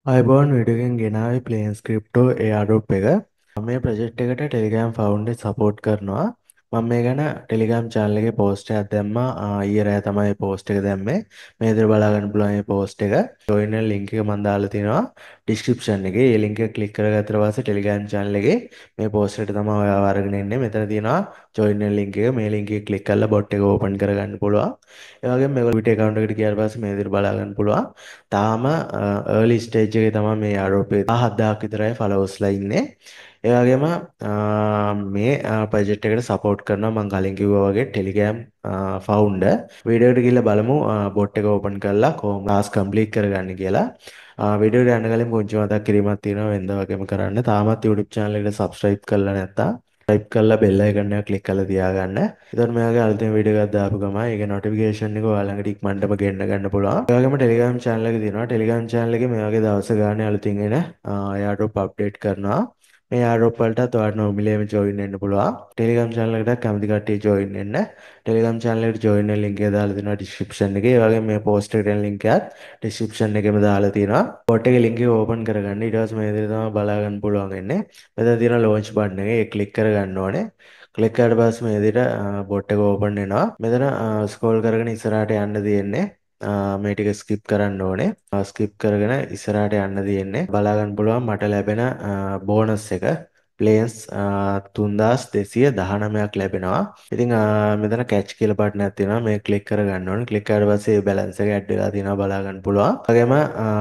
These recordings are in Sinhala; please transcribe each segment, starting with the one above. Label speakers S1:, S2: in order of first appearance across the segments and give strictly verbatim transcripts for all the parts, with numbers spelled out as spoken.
S1: අයිබෝන් විඩියෝගෙන් ගෙනාවේ ප්ලේන් ස්ක්‍රිප්ටෝ එයාඩ්‍රොප් එක. මම මේ ප්‍රොජෙක්ට් එකට ටෙලිග්‍රෑම් ෆවුන්ඩර් සපෝට් කරනවා. මම මේ ගැන ටෙලිග්‍රෑම් channel එකේ පෝස්ට් එකක් දැම්මා. ආ, ඊයේ රෑ තමයි පෝස්ට් එක දැම්මේ. මේ විදිහට බලා ගන්න පුළුවන් මේ පෝස්ට් එක. ජොයින් වෙන link එක මම දාලා තිනවා description එකේ. ඒ link එක click කරගත්තට පස්සේ ටෙලිග්‍රෑම් channel එකේ මේ පෝස්ට් එකට තමයි ඔයාව අරගෙන එන්නේ. මෙතන තියෙනවා join වෙන link එක. මේ link එක click කරලා bot එක open කරගන්න පුළුවන්. ඒ වගේම මේගොල්ලෝ Twitter account එකට ගියාට පස්සේ මේ විදිහට බලා ගන්න පුළුවන්. තාම early stage එකේ තමයි මේ Airdrop එක දහහක් විතරයි followers-ලා ඉන්නේ. ඒ වගේම ආ, මේ ප්‍රොජෙක්ට් එකට සපෝට් කරනවා මම කලින් කිව්වා වගේ Telegram founder. වීඩියෝ එකට ගිහිල්ලා බලමු බොට් එක ඕපන් කරලා කොහොම ටාස්ක් කම්ප්ලීට් කරගන්න කියලා. වීඩියෝ එකට යන්න කලින් පුංචි මතක් කිරීමක් තියෙනවා වෙනදා වගේම කරන්න. තාමත් YouTube channel එකට subscribe කරලා නැත්නම් subscribe කරලා bell icon එක click කරලා තියාගන්න. එතකොට මේ වගේ අලුතෙන් වීඩියෝ එකක් දාපු ගමන් ඒකේ notification එක ඔයාලා ළඟට ඉක්මනටම ගෙන්න ගන්න පුළුවන්. ඒ වගේම Telegram channel එක තියෙනවා. Telegram channel එකේ මේ වගේ දවස් ගානේ අලුතින් එන airdrop update කරනවා. මේ airdrop වලටත් ඔයාලට නොමිලේම join වෙන්න පුළුවන්. Telegram channel එකට කැමති කට්ටිය join වෙන්න. Telegram channel එකට join වෙන link එක දාලා තියෙනවා description එකේ. ඒ වගේම මේ post එකට යන link එකත් description එකේම දාලා තියෙනවා. bot එකේ link එක open කරගන්න. ඊට පස්සේ මේ විදිහට තමයි බලා ගන්න පුළුවන් වෙන්නේ. මෙතන තියෙන launch button එක ඒක click කරගන්න ඕනේ. ක්ලික් කරලා පස්සේ මේ විදිහට බොට් එක ඕපන් වෙනවා. මෙතන ස්ක්‍රෝල් කරගෙන ඉස්සරහට යන්න තියෙන්නේ. මේ ටික ස්කිප් කරන්න ඕනේ. ස්කිප් කරගෙන ඉස්සරහට යන්න තියෙන්නේ. බලා ගන්න පුළුවන් මට ලැබෙන බෝනස් එක ප්ලේන්ස් තුන්දාස් දෙසිය දහනවයක් ලැබෙනවා. ඉතින් මෙතන කැච් කියලා බටන් එකක් තියෙනවා. මේක ක්ලික් කරගන්න ඕනේ. ක්ලික් කරලා පස්සේ බැලන්ස් එක ඇඩ් වෙලා තියෙනවා බලා ගන්න පුළුවන්. වගේම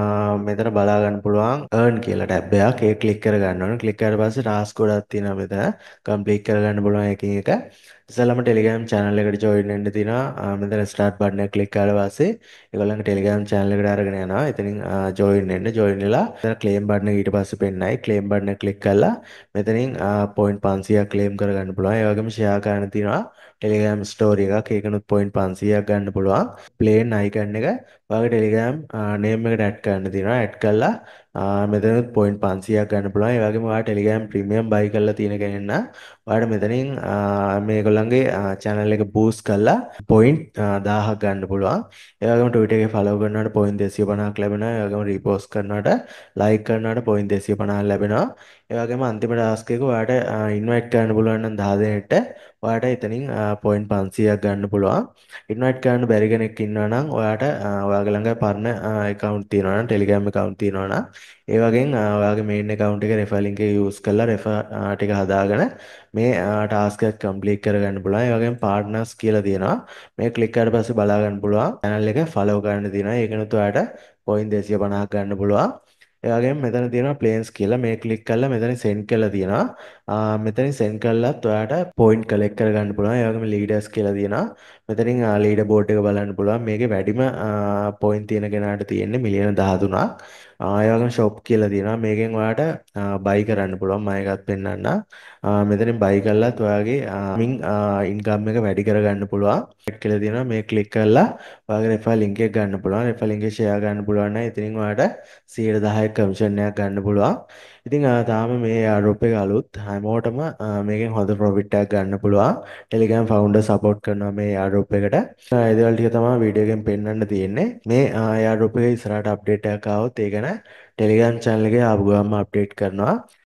S1: මෙතන බලා ගන්න පුළුවන් earn කියලා ටැබ් එකක්. ඒක ක්ලික් කරගන්න ඕනේ. ක්ලික් කරලා පස්සේ ටාස්ක් ගොඩක් තියෙනවා මෙතන. කම්ප්ලීට් කරගන්න පුළුවන් එකින් එක. ඉතින්ලම Telegram channel එකට join වෙන්න තියෙනවා. මෙතන start button එක click කරලා පස්සේ ඒගොල්ලන්ගේ Telegram channel එකට අරගෙන යනවා. එතනින් join වෙන්න. join වෙලා මෙතන claim button එක ඊට පස්සේ පෙන්නයි. claim button එක click කරලා මෙතනින් point පන්සීයක් claim කරගන්න පුළුවන්. ඒ වගේම share කරන්න තියෙනවා Telegram story එකක්. ඒකනොත් point පන්සීයක් ගන්න පුළුවන්. plain icon එක ඔයාගේ Telegram name එකට add කරන්න තියෙනවා. add කරලා මෙතනත් point පන්සීයක් ගන්න පුළුවන්. ඒ වගේම ඔයා Telegram premium buy කරලා තියෙන කෙනෙක් නම් ඔයාලට මෙතනින් මේගොල්ලන්ගේ channel එක boost කරලා point දහයක් ගන්න පුළුවන්. ඒ වගේම Twitter එකේ follow කරනවට point දෙසිය පනහක් ලැබෙනවා. ඒ වගේම repost කරනවට like කරනවට point දෙසිය පනහක් ලැබෙනවා. ඒ වගේම අන්තිම task එක ඔයාලට invite කරන්න පුළුවන් නම් දහ දෙනෙක්ට ඔයාලට එතනින් point පන්සීයක් ගන්න පුළුවන්. invite කරන්න බැරි කෙනෙක් ඉන්නවා නම් ඔයාලට ඔයාගේ ළඟ පරණ account තියෙනවා නම් Telegram account තියෙනවා නම් ඒ වගේම ඔයාගේ main account එකේ refer link එක use කරලා refer ටික හදාගෙන මේ ටාස්ක් එක කම්ප්ලීට් කරගන්න පුළුවන්. ඒ වගේම පාර්ට්නර්ස් කියලා තියෙනවා. මේක ක්ලික් කරලා පස්සේ බලා ගන්න පුළුවන්. channel එක follow කරන්න තියෙනවා. ඒකනොත් ඔයාලට point දෙසිය පනහක් ගන්න පුළුවන්. ඒ වගේම මෙතන තියෙනවා planes කියලා. මේ ක්ලික් කරලා මෙතන send කියලා තියෙනවා. ආ මෙතනින් send කළාත් ඔයාලට point collect කරගන්න පුළුවන්. ඒ වගේම leaders කියලා තියෙනවා. මෙතනින් leader board එක බලන්න පුළුවන්. මේකේ වැඩිම point තියෙන කෙනාට තියෙන්නේ මිලියන දහතුනක්. ආ ඒ වගේම shop කියලා තියෙනවා. මේකෙන් ඔයාලට buy කරන්න පුළුවන්. මම එකත් පෙන්නන්නම්. මෙතනින් buy කළාත් ඔයාගේ මින් income එක වැඩි කරගන්න පුළුවන්. ක්ලික් කියලා තියෙනවා. මේ ක්ලික් කරලා ඔයාගේ refer link එක ගන්න පුළුවන්. refer link එක share ගන්න පුළුවන් නම් ඉතින් ඔයාලට සියයට දහයක් කමිෂන් එකක් ගන්න පුළුවන්. ඉතින් තාම මේ airdrop එක අලුත් හැමෝටම මේකෙන් හොඳ profit එකක් ගන්න පුළුවන්. Telegram founder support කරනවා මේ airdrop එකට. ඒ දේවල් ටික තමයි වීඩියෝ එකෙන් පෙන්වන්න තියෙන්නේ. මේ airdrop එකේ ඉස්සරහට update එකක් ආවොත් ඒක ගැන Telegram channel එකේ ආපු ගමන් update කරනවා.